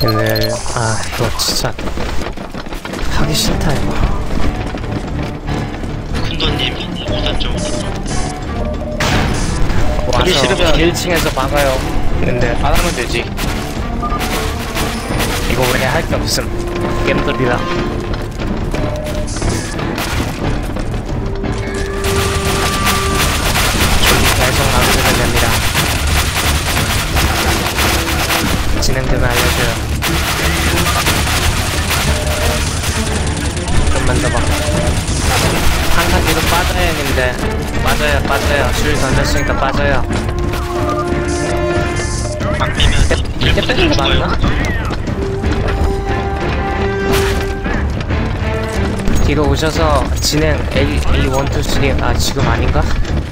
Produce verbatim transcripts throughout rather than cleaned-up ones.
오늘 아 이거 진짜 하기 싫다 이거. 큰돈님 오단 좀 와서 싫으면 일 층에서 막아요. 근데 안 하면 되지. 이거 왜 할 게 없음. 게임들이라. 저기 계속 나누면 됩니다. 진행되면 알려줘요. 좀만 더 봐. 항상 뒤로 빠져야 했는데 빠져요 빠져요. 줄 던졌으니까 빠져요. 안 빼면 이때 빼는 거 맞나? 뒤로 오셔서 진행 A, A 일, 이, 삼 아 지금 아닌가?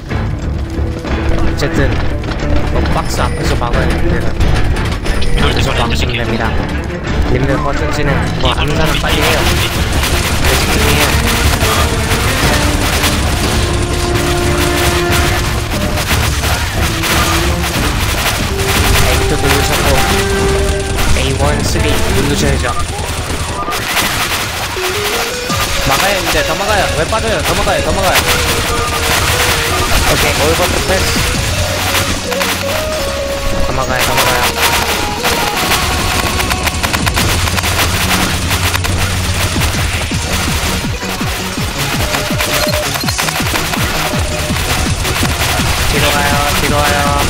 어쨌든 뭐 박스 앞에서 막아야 되는데 앞에서 막으시면 됩니다. 님들 버튼 진행 뭐 하는 사람 빨리 해요. 대신이에요. 에이도 누르셨고 에이 일, 삼 누르셔야죠. 막아요, 이제. 더 막아요. 왜 빠져요? 더 막아요, 더 막아요. 오케이 올 버튼 패스. 더 막아요 더 막아요. 뒤로 가요 뒤로 와요.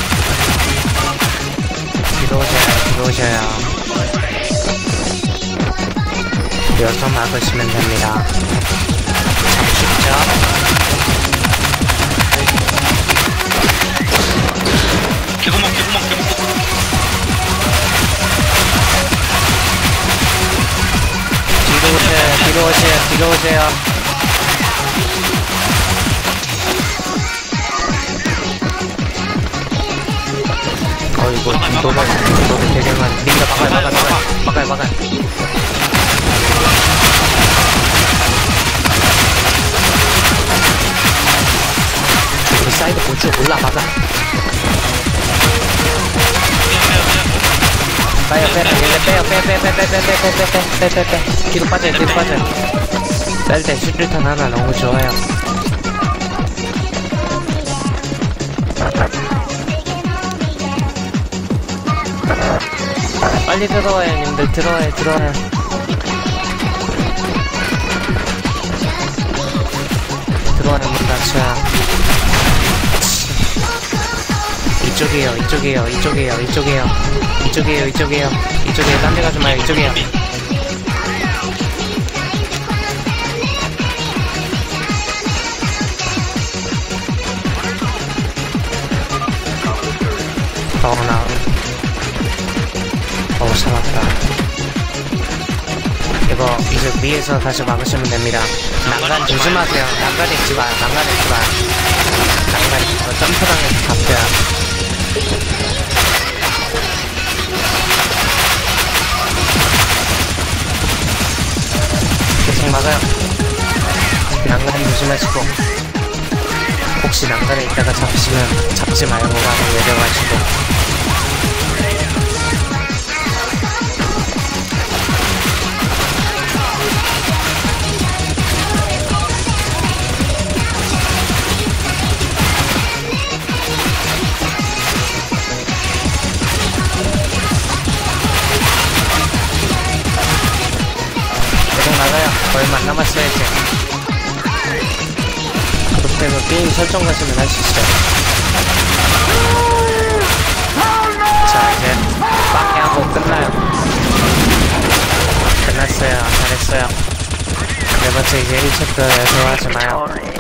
뒤로 오셔요 뒤로 오셔요. 여기서 막으시면 됩니다. 참 쉽죠? 개구멍 개구멍 개구멍 뒤로 오세요 뒤로 오세요 뒤로 오세요. 어이구 노래 노래 되게 많 님들 막아요 막아요 막아요 막아요 막아요. 우리 사이드 볼줄 몰라 막아. 빼요 빼요 빼요 빼요 빼요 빼요 빼요 빼요 빼요 빼요 빼요 뒤로 빠져요 뒤로 빠져요. 뺄 때 수류탄 하나 너무 좋아요. 빨리 들어와요 님들 들어와요 들어와요. 들어와요 문 닫혀요. 이쪽이에요 이쪽이에요 이쪽이에요 이쪽이에요 이쪽이에요 이쪽이에요 이쪽이에요. 딴 데 가지 마요 이쪽이에요. 어나 어우 참았다. 이거 이제 위에서 다시 막으시면 됩니다. 난간 조심하세요. 난간 있지 마요 난간 있지 마요. 난간 있지 마요. 점프당해서 잡혀요. 계속 막아요. 난간 조심하시고 혹시 난간에 있다가 잡히시면 잡지 말고 가서 내려가시고. 계속 나가요. 얼마 안 남았어요 이제. 그렇다면 게임 설정 가시면 할 수 있어요. 자 이제 빵야하고 끝나요. 끝났어요. 잘했어요. 네 번째 이제 일 챕터에서 하지 마요.